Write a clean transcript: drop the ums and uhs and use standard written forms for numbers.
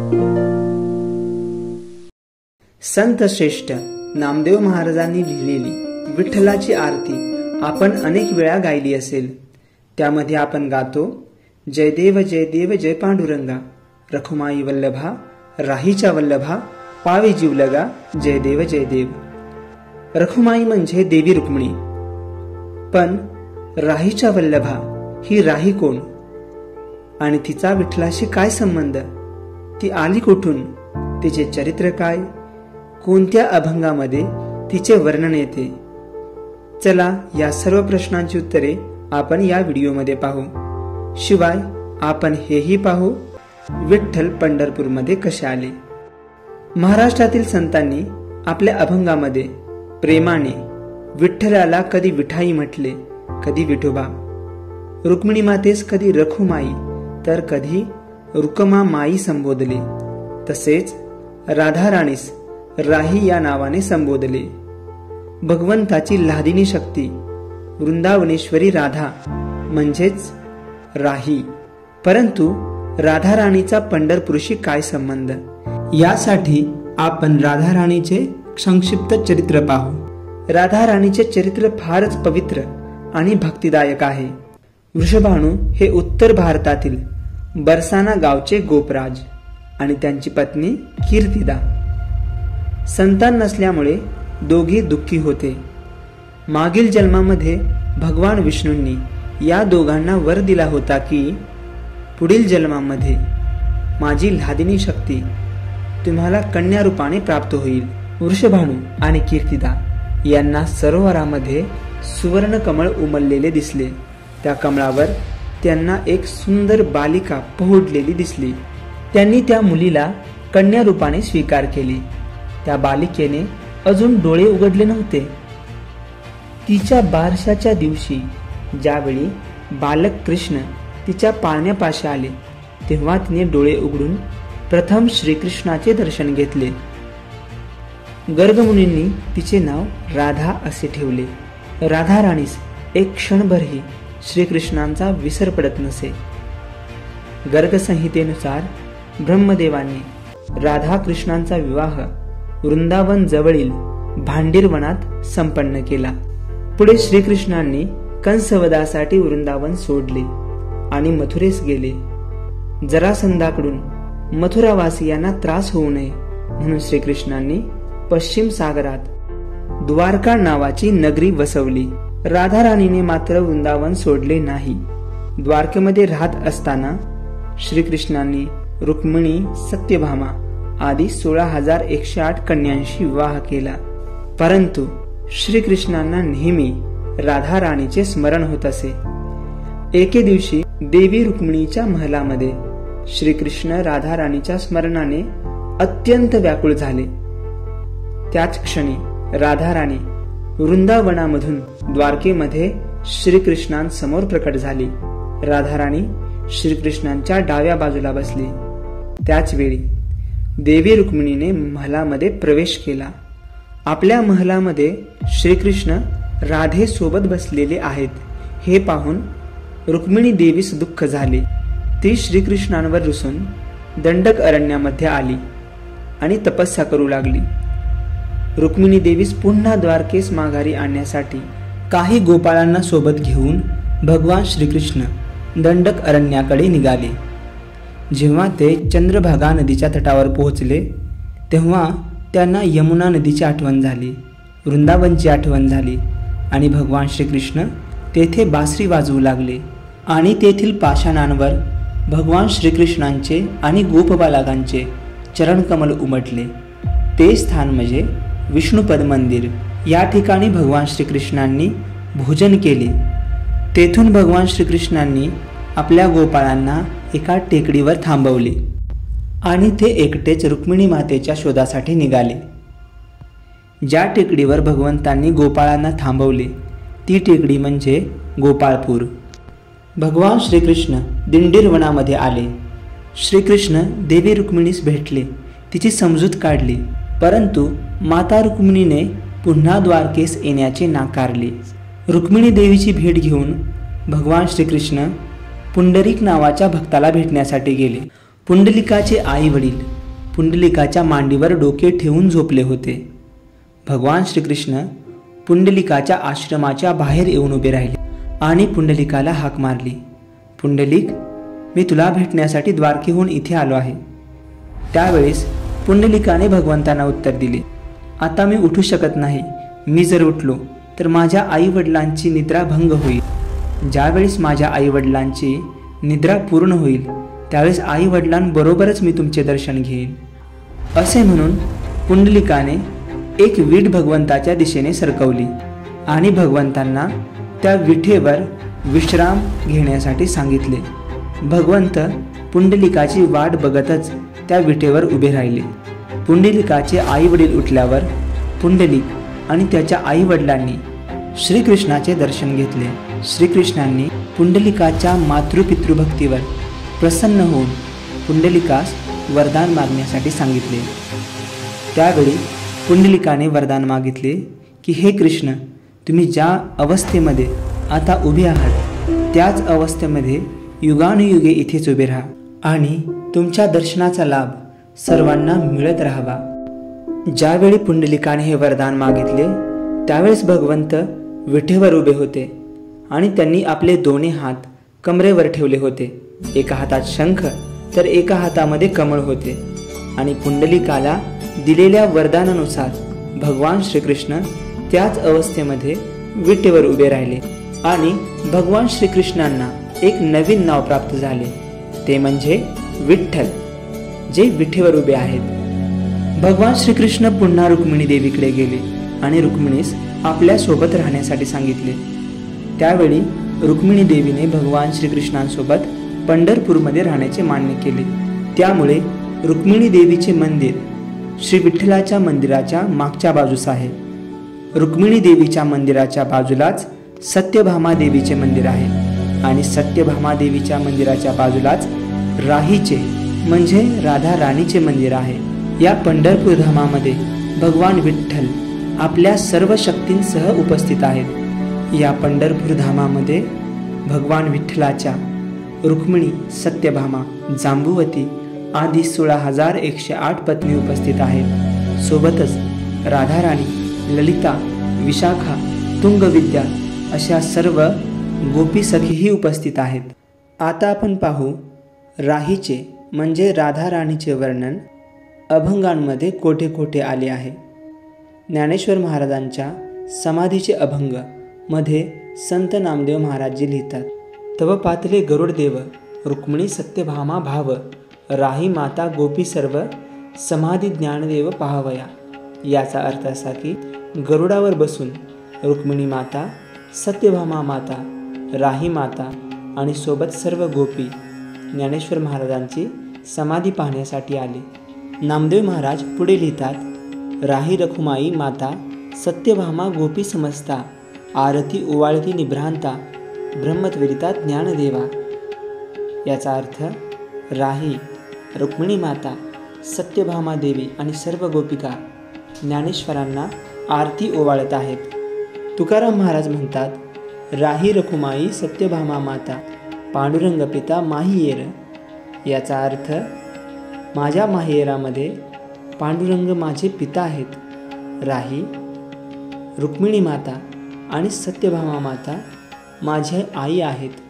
संत श्रेष्ठ नामदेव महाराजांनी लिहिलेली विठ्ठलाची आरती आपण अनेक वेळा गायली असेल। त्यामध्ये आपण गातो, जय देव जय पांडुरंगा, रखुमाई वल्लभा राहीच्या वल्लभा, पावे जीव लगा, जय देव। रखुमाई म्हणजे देवी रुक्मिणी, पण राहीच्या वल्लभा ही राही कोण आणि तिचा विठ्ठलाशी काय संबंध? ती आली कुठून? तिचे चरित्र काय? कोणत्या अभंगामध्ये तिचे वर्णन येते? चला या सर्व प्रश्नांची उत्तरे आपण या व्हिडिओमध्ये पाहू। शिवाय आपण हेही पाहू विठ्ठल पंढरपूरमध्ये कसे आले। महाराष्ट्रातील संतांनी आपल्या अभंगामध्ये प्रेमाने विठ्ठलाला कधी विठाई म्हटले, कधी विठोबा, रुक्मिणी मातेस कधी रखुमाई तर कधी रुक्मा माई संबोधले, तसेच राधा राणीस राही या नावाने संबोधले। भगवंताची लादिनी शक्ती वृंदावनेश्वरी राधा म्हणजेच राही, परंतु राधा राणीचा पंढरपूरशी काय संबंध? यासाठी आपण राधा राणीचे संक्षिप्त चरित्र पाहू। राधा राणीचे चरित्र फारच पवित्र आणि भक्तिदायक आहे। वृषभानू हे उत्तर भारतातील बरसाना गावचे गोपराज आणि त्यांची पत्नी कीर्तिदा संतान नसल्यामुळे दोघे दुःखी होते। मागील जन्मामध्ये भगवान विष्णूंनी या दोघांना वर दिला होता की पुढील जन्मामध्ये माझी लादिनी शक्ती तुम्हाला कन्या रूपाने प्राप्त होईल। वृषभानू आणि कीर्तिदा यांना सरोवरामध्ये सुवर्ण कमळ उमललेले दिसले। त्या कमळावर त्यांना एक सुंदर बालिका पोहडलेली दिसली। त्यांनी त्या मुलीला कन्या रूपाने स्वीकार केली। त्या बालिकेने अजून डोळे उघडले नव्हते। तिच्या बारशाच्या दिवशी ज्यावेळी बालक कृष्ण तिच्या पाळण्यापाशी आले, तेव्हा तिने डोळे उघडून प्रथम श्रीकृष्णाचे दर्शन घेतले। गर्गमुनींनी तिचे नाव राधा असे ठेवले। राधा राणीस एक क्षणभरही श्रीकृष्णांचा विसर पडत नसे। गर्ग संहितेनुसार ब्रह्मदेवांनी राधा कृष्णांचा विवाह वृंदावन जवळील भांडीर वनात संपन्न केला। पुढे श्रीकृष्णांनी कंसवधासाठी वृंदावन सोडले आणि मथुरेस गेले। जरासंधाकडून मथुरावासियांना त्रास होऊ नये म्हणून श्रीकृष्णांनी पश्चिम सागरात द्वारका नावाची नगरी वसवली। राधा राणीने मात्र वृंदावन सोडले नाही। द्वारकेमध्ये राहत असताना श्रीकृष्णांनी रुक्मिणी, सत्यभामा आदी 16,108 कन्यांशी विवाह केला, परंतु श्रीकृष्णांना नेहमी राधा राणीचे स्मरण होत असे। एके दिवशी देवी रुक्मिणीच्या महलामध्ये श्रीकृष्ण राधा राणीच्या स्मरणाने अत्यंत व्याकुळ झाले। त्याच क्षणी राधा राणी वृंदावनामधून द्वारकेमध्ये श्रीकृष्णांसमोर प्रकट झाली। राधा राणी श्रीकृष्णांच्या डाव्या बाजूला बसली। त्याच वेळी देवी रुक्मिणीने महलामध्ये प्रवेश केला। आपल्या महलामध्ये श्रीकृष्ण राधे सोबत बसलेले आहेत हे पाहून रुक्मिणी देवीस दुःख झाले। ती श्रीकृष्णांवर रुसून दंडक अरण्यामध्ये आली आणि तपस्या करू लागली। रुक्मिणी देवीस पुन्हा द्वारकेस माघारी आणण्यासाठी काही गोपाळांना सोबत घेऊन भगवान श्रीकृष्ण दंडक अरण्याकडे निघाले। जेव्हा ते चंद्रभागा नदीच्या तटावर पोहोचले, तेव्हा त्यांना यमुना नदीची आठवण झाली, वृंदावनची आठवण झाली आणि भगवान श्रीकृष्ण तेथे बासरी वाजवू लागले आणि तेथील पाषाणांवर भगवान श्रीकृष्णांचे आणि गोपबालकांचे चरणकमल उमटले। ते स्थान म्हणजे विष्णुपद मंदिर। या ठिकाणी भगवान श्रीकृष्णांनी भोजन केले। तेथून भगवान श्रीकृष्णांनी आपल्या गोपाळांना एका टेकडीवर थांबवले आणि ते एकटेच रुक्मिणी मातेच्या शोधासाठी निघाले। ज्या टेकडीवर भगवंतांनी गोपाळांना थांबवले ती टेकडी म्हणजे गोपाळपूर। भगवान श्रीकृष्ण दिंडीर वनामध्ये आले। श्रीकृष्ण देवी रुक्मिणीस भेटले, तिची समजूत काढली, परंतु माता रुक्मिणीने पुन्हा द्वारकेस येण्याचे नाकारले। रुक्मिणी देवीची भेट घेऊन भगवान श्रीकृष्ण पुंडरीक नावाच्या भक्ताला भेटण्यासाठी गेले। पुंडलिकाचे आई वडील पुंडलिकाच्या मांडीवर डोके ठेवून झोपले होते. भगवान श्रीकृष्ण पुंडलिकाच्या आश्रमाच्या बाहेर येऊन उभे राहिले आणि पुंडलिकाला हाक मारली. पुंडलिक, मी तुला भेटण्यासाठी द्वारकेहून इथे आलो आहे. त्यावेळेस पुंडलिकाने भगवंतांना उत्तर दिले, आता मी उठू शकत नाही. मी जर उठलो तर माझ्या आईवडिलांची निद्रा भंग होईल. ज्यावेळेस माझ्या आईवडिलांची निद्रा पूर्ण होईल त्यावेळेस आईवडिलांबरोबरच मी तुमचे दर्शन घेईन. असे म्हणून पुंडलिकाने एक वीट भगवंताच्या दिशेने सरकवली आणि भगवंतांना त्या विठेवर विश्राम घेण्यासाठी सांगितले. भगवंत पुंडलिकाची वाट बघतच त्या विटेवर उभे राहिले. पुंडलिकाचे आईवडील उठल्यावर पुंडलिक आणि त्याच्या आईवडिलांनी श्रीकृष्णाचे दर्शन घेतले. श्रीकृष्णांनी पुंडलिकाच्या मातृपितृभक्तीवर प्रसन्न होऊन पुंडलिकास वरदान मागण्यासाठी सांगितले. त्यावेळी पुंडलिकाने वरदान मागितले की हे कृष्ण, तुम्ही ज्या अवस्थेमध्ये आता उभे आहात त्याच अवस्थेमध्ये युगानुयुगे इथेच उभे राहा आणि तुमच्या दर्शनाचा लाभ सर्वांना मिळत राहावा. ज्यावेळी पुंडलिकाने हे वरदान मागितले त्यावेळेस भगवंत विठेवर उभे होते आणि त्यांनी आपले दोन्ही हात कमरेवर ठेवले होते. एका हातात शंख तर एका हातामध्ये कमळ होते आणि पुंडलिकाला दिलेल्या वरदानानुसार भगवान श्रीकृष्ण त्याच अवस्थेमध्ये विटेवर उभे राहिले आणि भगवान श्रीकृष्णांना एक नवीन नाव प्राप्त झाले, ते म्हणजे विठ्ठल, जे विठेवर उभे आहेत. भगवान श्रीकृष्ण पुन्हा रुक्मिणी देवीकडे गेले आणि रुक्मिणीस आपल्या सोबत राहण्यासाठी सांगितले. त्यावेळी रुक्मिणी देवीने भगवान श्रीकृष्णांसोबत पंढरपूरमध्ये राहण्याचे मान्य केले. त्यामुळे रुक्मिणी देवीचे मंदिर श्री विठ्ठलाच्या मंदिराच्या मागच्या बाजूस आहे. रुक्मिणी देवीच्या मंदिराच्या बाजूलाच सत्यभामा देवीचे मंदिर आहे आणि सत्यभामा देवीच्या मंदिराच्या बाजूलाच राहीचे म्हणजे राधा राणीचे मंदिर आहे. या पंढरपूर धामामध्ये भगवान विठ्ठल आपल्या सर्व शक्तींसह उपस्थित आहेत. या पंढरपूर धामामध्ये भगवान विठ्ठलाच्या रुक्मिणी, सत्यभामा, जांबुवती आदी 16,108 पत्नी उपस्थित आहेत. सोबतच राधाराणी, ललिता, विशाखा, तुंगविद्या अशा सर्व गोपी सखीही उपस्थित आहेत. आता आपण पाहू राहीचे म्हणजे राधाराणीचे वर्णन अभंगांमध्ये कोठे कोठे आले आहे. ज्ञानेश्वर महाराजांच्या समाधीचे अभंग मध्ये संत नामदेव महाराजजी लिहितात, तव पातले गरुड देव रुक्मिणी सत्यभामा भाव राही माता गोपी सर्व समाधी ज्ञानदेव पाहावया. याचा अर्थ असा की गरुडावर बसून रुक्मिणी माता, सत्यभामा माता, राही माता आणि सोबत सर्व गोपी ज्ञानेश्वर महाराजांची समाधी पाहण्यासाठी आले. नामदेव महाराज पुढे लिहितात, राही रखुमाई माता सत्यभामा गोपी समजता आरती ओवाळती निभ्रांता ब्रह्मत्वरिता ज्ञानदेवा. याचा अर्थ राही, रुक्मिणी माता, सत्यभामा देवी आणि सर्व गोपिका ज्ञानेश्वरांना आरती ओवाळत आहेत. तुकाराम महाराज म्हणतात, राही रखुमाई सत्यभामा माता पांडुरंग पिता माहियेर. याचा अर्थ माझ्या माहियेरामध्ये पांडुरंग माझे पिता आहेत. राही, रुक्मिणी माता आणि सत्यभामा माता माझे आई आहेत.